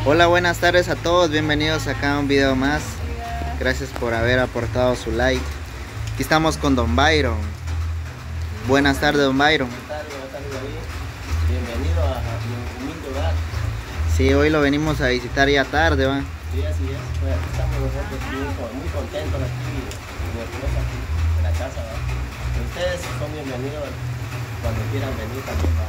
Hola, buenas tardes a todos, bienvenidos acá a un video más. Gracias por haber aportado su like. Aquí estamos con Don Byron. Buenas tardes, Don Byron. Buenas tardes, David. Bienvenido a mi humilde hogar. Sí, hoy lo venimos a visitar ya tarde, ¿va? Sí, así es. Pues aquí estamos nosotros muy contentos aquí y nerviosos aquí en la casa, ¿va? Ustedes son bienvenidos cuando quieran venir también, ¿va?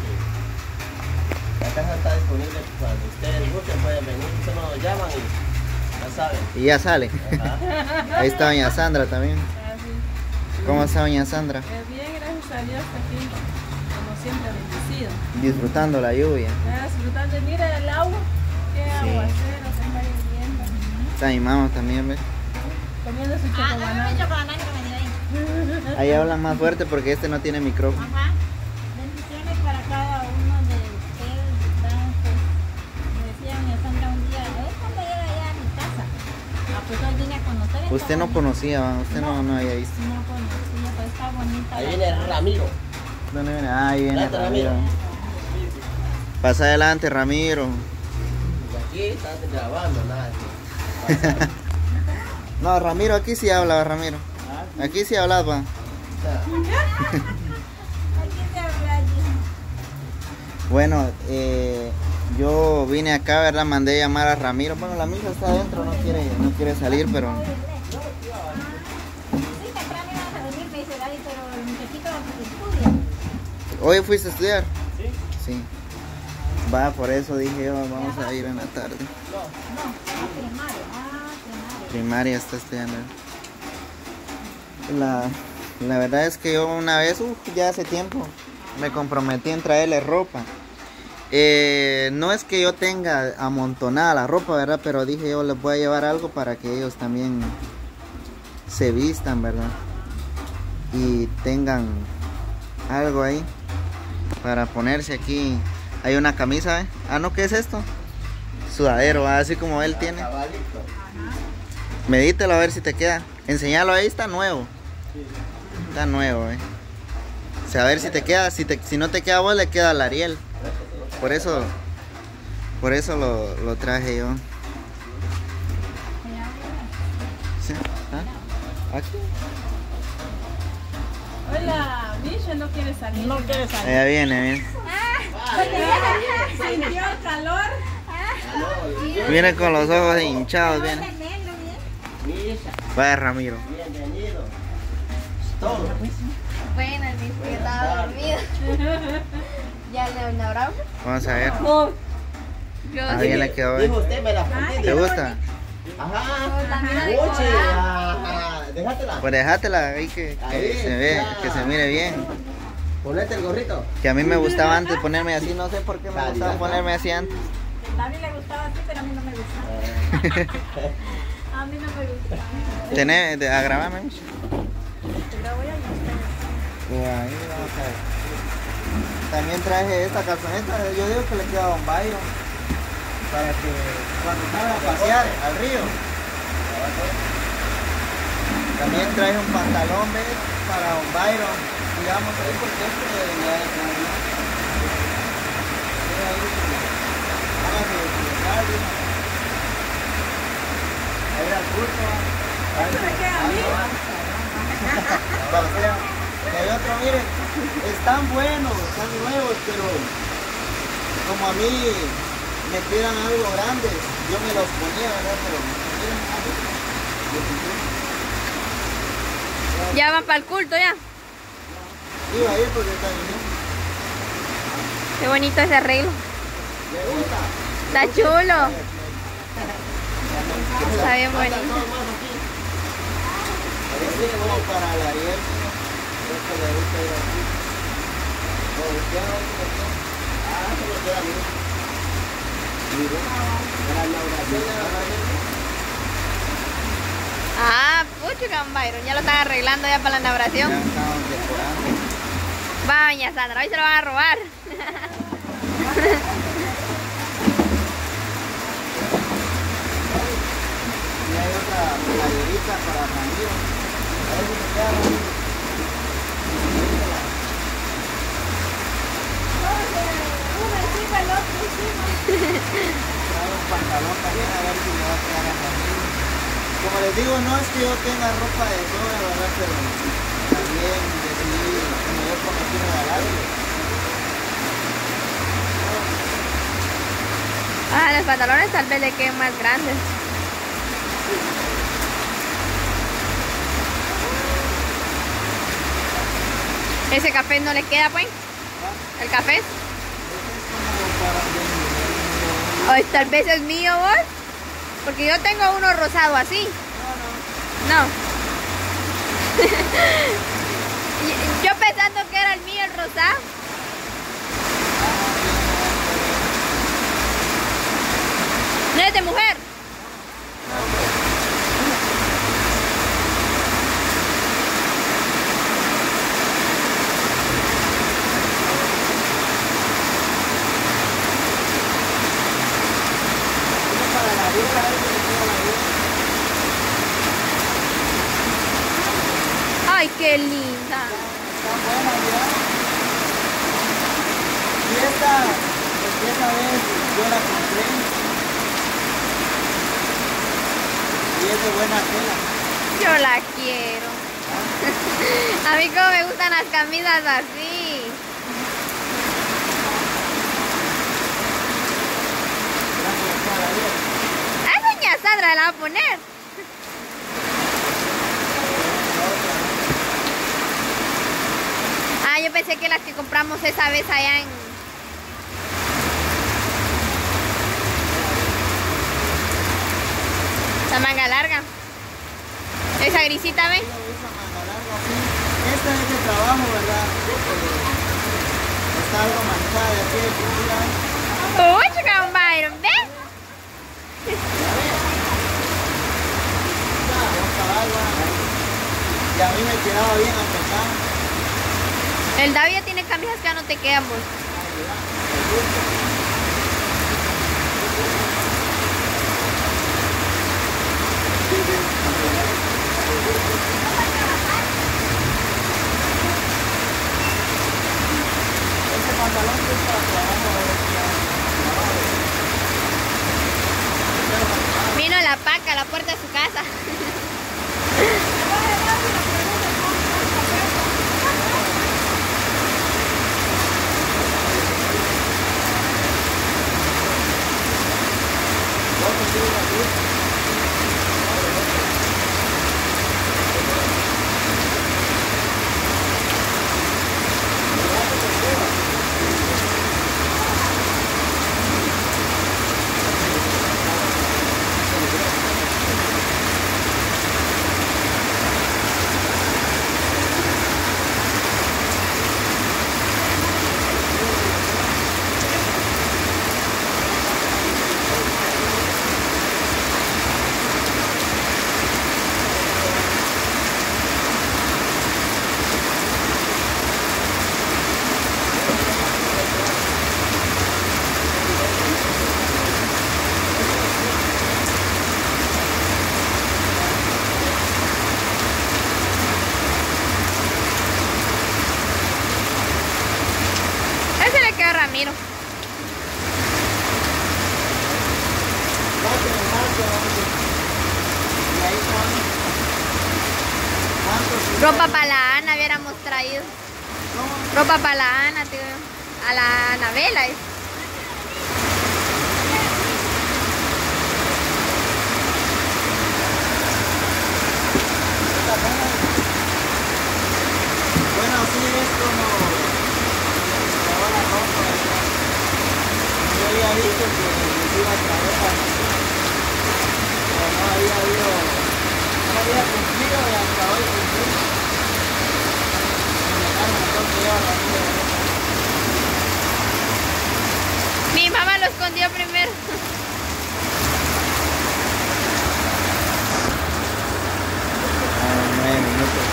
La casa está disponible cuando ustedes gusten, pueden venir, solo nos llaman y ya saben. Y ya sale. Ajá. Ahí está Doña Sandra también. Sí. ¿Cómo está Doña Sandra? Bien, gracias a Dios, aquí, como siempre, bendecido. Disfrutando la lluvia. Disfrutando, mira el agua, qué aguacero, se está lloviendo. Está mi mamá también, ¿ves? Comiendo su chocobanano. Ahí hablan más fuerte porque este no tiene micrófono. Ajá. Bendiciones para cada uno de ustedes, ¿verdad? Pues, decía doña Sandra un día, ¿cuándo llega allá a mi casa? Pues hoy vine a conocer. Usted no conocía, ¿va? Usted no había visto. No conocía, pues está bonita. Ahí la viene casa. Ramiro. ¿Dónde viene? Ah, ahí viene Adelante, Ramiro. Ramiro. Pasa adelante, Ramiro. Y aquí estás grabando, nada. No, Ramiro, aquí sí habla, Ramiro. Aquí sí hablas, va. Aquí se habla allí. Bueno, yo vine acá, ¿verdad? Mandé llamar a Ramiro. Bueno, la misa está adentro, no quiere salir, pero... Sí, temprano ibas a venir, me dice Daddy, pero el muchachito estudia. ¿Hoy fuiste a estudiar? Sí. Sí. Va, por eso dije yo, vamos a ir en la tarde. No, primario. Primario. Primaria está estudiando. La verdad es que yo una vez, ya hace tiempo, me comprometí en traerle ropa. No es que yo tenga amontonada la ropa, ¿verdad? Pero dije yo les voy a llevar algo para que ellos también se vistan, ¿verdad? Y tengan algo ahí para ponerse aquí. Hay una camisa, ¿eh? Ah, no, ¿qué es esto? Sudadero, así como él tiene. Cabalito. Medítelo a ver si te queda. Enseñalo ahí, está nuevo. Está nuevo, O sea, a ver si te queda. Si no te queda a vos, le queda al Ariel. Por eso lo traje yo. Sí. ¿Ah? Aquí. Hola, Misha no quiere salir. No quiere salir. Allá viene. Sintió el calor. Viene con los ojos hinchados, viene. Misha, Vaya Ramiro. bienvenido. Todo. Bueno, el bicho estaba dormido. ¿Ya le abrazo? Vamos a ver. No. A bien le quedó. Dijo usted, me la fundí. ¿Te gusta? Ajá. Oye, déjatela. Pues déjatela ahí que se ve, que se mire bien. Ponete el gorrito. Que a mí me gustaba antes ponerme así, no sé por qué me gustaba ponerme así antes. A David le gustaba así, pero a mí no me gustaba. A mí no me gustaba. Agrávame. Te grabo ya y Pues ahí vamos a ver. También traje esta calzoneta, yo digo que le queda a Don Byron para que cuando salga a pasear al río. También traje un pantalón, ¿ves? Para Don Byron, digamos ahí porque esto debería de traer. Hágase de utilizar, a ir al culto. Y hay otro, miren, están buenos, están nuevos, pero como a mí me quedan algo grandes, yo me los ponía, ¿verdad? Pero miren, Ya van para el culto ya. iba a ir porque está bien. Qué bonito ese arreglo. ¿Le gusta? Está chulo. Está bien bonito. Ese es como para la Ariel, esto le gusta ir aquí. ¿O usted no lo queda? Ah, se lo queda bien. Mire, para la inauguración de la Ariel. Ah, pucho, Byron. Ya lo están arreglando ya para la inauguración. Ya estamos decorando. Va, doña Sandra, hoy se lo van a robar. Y hay otra playerita para Ramiro. A ver si te queda bonito. uno encima, el otro encima. también a ver si le va a quedar a Ramiro. Como les digo, no es que yo tenga ropa de sobra, ¿verdad? Pero también decidí, como yo prometí regalarle. Ah, los pantalones tal vez le queden más grandes. Ese café no le queda, pues. El café. O tal vez es mío, vos. Porque yo tengo uno rosado así. No. Yo pensando que era el mío el rosado. ¿No es de mujer? Ay, qué linda. Está buena, mira. Y esta vez yo la compré. Y es de buena tela. Yo la quiero. A mí como me gustan las camisas así. A doña Sandra la va a poner. Ah, yo pensé que las que compramos esa vez allá en... La manga larga. Esa grisita, ¿ves? Esa manga larga, sí. Esta es de trabajo, ¿verdad? Está algo manchada de aquí de pintura. Uy, chica, Byron, ¿ves? Y a mí me quedaba bien apretado. El David ya tiene camisas que ya no te quedan, vos. Este pantalón que es para trabajo. Vino la paca a la puerta de su casa. Ese le queda a Ramiro. Ropa para la Ana hubiéramos traído. Ropa para la Ana, tío. A la Anabela. Bueno, sí, es como la ropa. Yo había dicho que les iba a traer pero no había cumplido y hasta hoy cumplí. Mi mamá lo escondió primero. Ah, 9 minutos.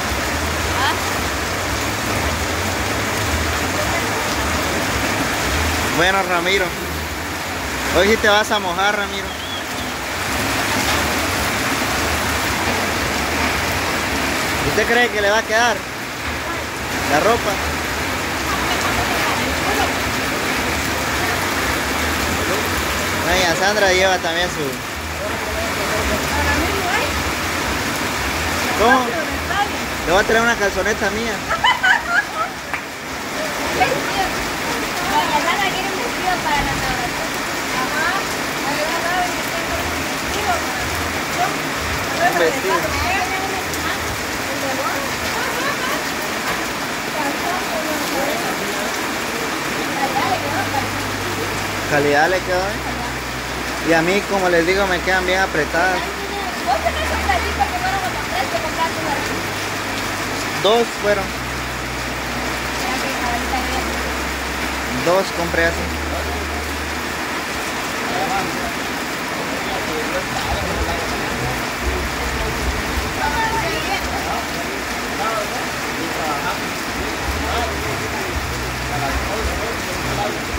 Bueno, Ramiro, hoy sí te vas a mojar, Ramiro. ¿Usted cree que le va a quedar la ropa? Doña Sandra lleva también su... Para mí no hay. ¿Cómo? Pero está bien. Le voy a traer una calzoneta mía. Doña Sandra quiere un vestido para la Navidad. Ajá. Ahí va a dar y tengo un vestido para la producción. A ver, Un vestido. Calidad le quedó, ¿eh? Y a mí, como les digo, me quedan bien apretadas. Vos tenés un platito que fueron como tres que compraste de aquí. 2 fueron. Mira que ahorita bien. 2 compré así. Y trabajamos.